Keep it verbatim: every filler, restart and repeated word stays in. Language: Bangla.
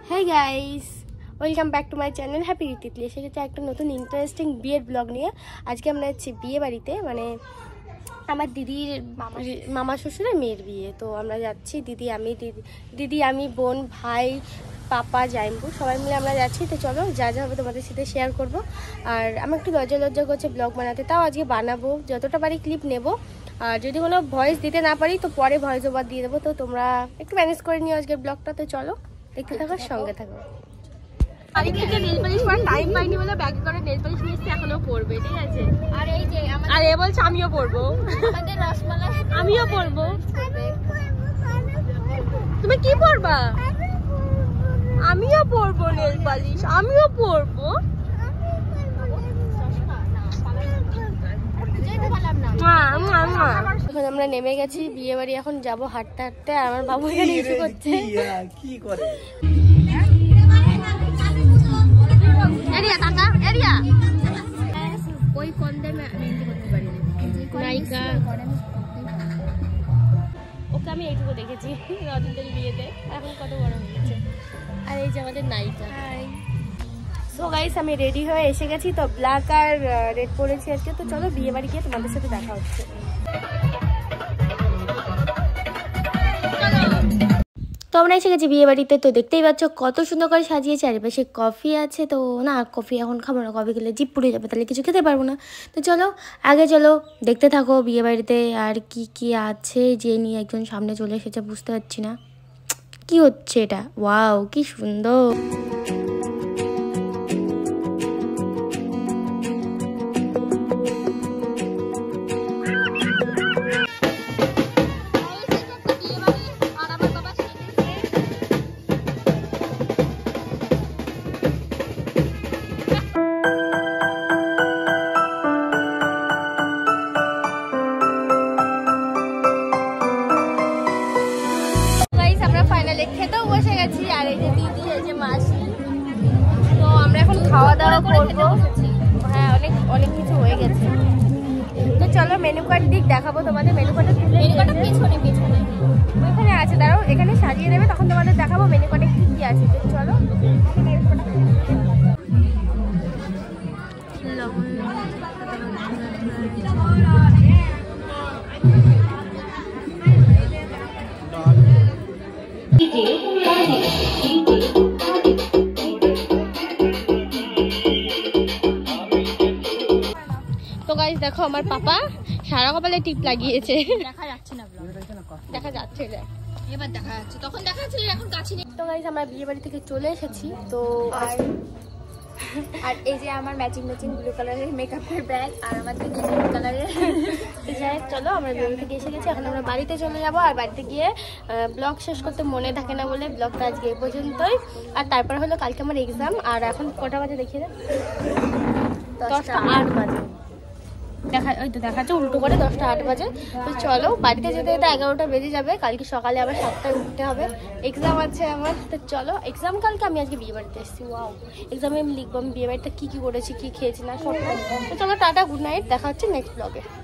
Hey guys, welcome back to my channel Happy with TiTLi। সেটা একটা নতুন ইন্টারেস্টিং বিয়ের ব্লগ নিয়ে আজকে আমরা যাচ্ছি বিয়ে বাড়িতে, মানে আমার দিদির মামা শ্বশুরের মেয়ের বিয়ে। তো আমরা যাচ্ছি, দিদি আমি দিদি দিদি আমি বোন ভাই পাপা জাইম্বু সবাই মিলে আমরা যাচ্ছি। তো চলো যা যা হবে তোমাদের সাথে শেয়ার করব। আর আমি একটু লজ্জা লজ্জা করছে ব্লগ বানাতে, তাও আজকে বানাবো, যতটা পারি ক্লিপ নেব। আর যদি কোনো ভয়েস দিতে না পারি তো পরে ভয়েস ওভার দিয়ে দেবো। তো তোমরা একটু ম্যানেজ করে নিও আজকের ব্লগটা। তো চলো দেখতে থাকো, সঙ্গে থাকো। বাড়ি থেকে নেল পালিশ করার টাইম পাইনি বলে ব্যাগে করে নেল পালিশ নিয়ে এসে এখনো পরবে, ঠিক আছে? আর এই যে আর এ বলছে আমিও পরবো, আমাদের রসমালাই আমিও পরবো। তুমি কি পরবা? আমিও পরবো নেল পালিশ, আমিও পরবো। এখন আমরা নেমে গেছি বিয়ে বাড়ি, এখন যাবো হাঁটতে হাঁটতে। আর আমার বাবু এখানে ইস্যু করছে, কি করে ওই কন্দে মেহেন্দি করতে পারি নায়িকা। ওকে আমি এইটুকু দেখেছি রজনীদের বিয়েতে, এখন কত বড় হয়ে গেছে। আর এই যে আমাদের নায়িকা। সো গাইস আমি রেডি হয়ে এসে গেছি, তো ব্ল্যাক আর রেড পরেছি আজকে। তো চলো বিয়ে বাড়ি গিয়ে তোমাদের সাথে দেখা হচ্ছে। তো আমরা এসে গেছি বিয়ে বাড়িতে। তো দেখতেই পাচ্ছ কত সুন্দর করে সাজিয়েছে, চারিপাশে কফি আছে। তো না, কফি এখন খাবো না, কফি খেলে জিপ পুড়ে যাবে, তাহলে কিছু খেতে পারবো না। তো চলো আগে চলো দেখতে থাকো বিয়ে বাড়িতে আর কি কি আছে। যে নিয়ে একজন সামনে চলে এসেছে, বুঝতে পারছি না কি হচ্ছে এটা। ওয়াও কি সুন্দর। খেতেও বসে গেছি। আর এই যে দিদি, এই যে মাসি। তো আমরা এখন খাওয়া দাওয়া করবো। হ্যাঁ, অনেক অনেক কিছু হয়ে গেছে। তো চলো মেনু কার্ড দিক দেখাবো তোমাদের। মেনু কার্ডটা মেনু কার্ডটা পিছনে পিছনে ওইখানে আছে, দাঁড়াও এখানে সাজিয়ে দেবে, তখন তোমাদের দেখাবো মেনু কার্ডে কি কি আছে। তো চলো তো গাইস দেখো আমার পাপা সারা কপালে টিপ লাগিয়েছে। দেখা যাচ্ছে না, দেখা যাচ্ছে না, এবার দেখা যাচ্ছে, তখন দেখা যাচ্ছে, এখন কাছে নেই। তো গাইস আমরা বিয়ে বাড়ি থেকে চলে এসেছি। তো আর আর এই যে আমার ম্যাচিং ম্যাচিং ব্লু কালারের মেকআপের ব্যাগ, আর আমার দিদি ব্লু কালারের। যাই চলো আমরা বিয়ে বাড়ি থেকে এসে গেছি, এখন আমরা বাড়িতে চলে যাবো। আর বাড়িতে গিয়ে ব্লগ শেষ করতে মনে থাকে না বলে ব্লগটা আজকে এই পর্যন্তই। আর তারপর হলো কালকে আমার এক্সাম। আর এখন কটা বাজে দেখিয়ে দেয়, দশটা আট বাজে দেখা, ওই তো দেখাচ্ছে উল্টো করে দশটা আট বাজে। তো চলো বাড়িতে যেতে যেতে এগারোটা বেজে যাবে। কালকে সকালে আবার সাতটায় উঠতে হবে, এক্সাম আছে আমার। তো চলো এক্সাম কালকে, আমি আজকে বিয়ে বাড়িতে এসেছি। ওয়াও, এক্সামে আমি লিখবো আমি বিয়ে বাড়িতে কী কী করেছি, কী খেয়েছি না সব। তো চলো টাটা, গুড নাইট, দেখা হচ্ছে নেক্সট ব্লগে।